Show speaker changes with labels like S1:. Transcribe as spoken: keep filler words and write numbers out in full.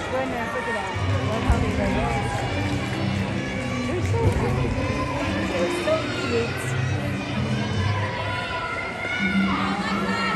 S1: Goodness, look at that. I love how they are. They're so cute. They're so cute.